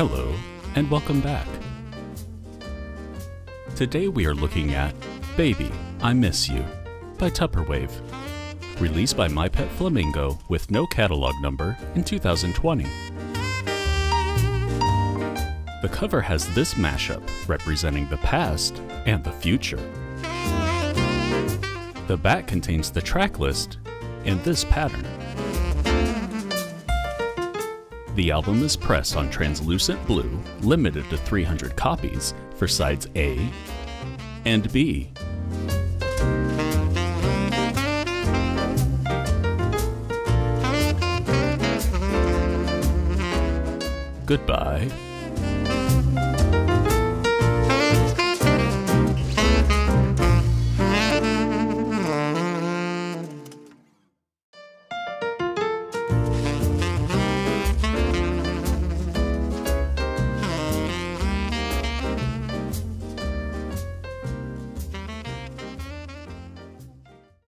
Hello, and welcome back. Today we are looking at Baby, I Miss You by TUPPERWAVE, released by My Pet Flamingo with no catalog number in 2020. The cover has this mashup representing the past and the future. The back contains the track list in this pattern. The album is pressed on translucent blue, limited to 300 copies for sides A and B. Goodbye.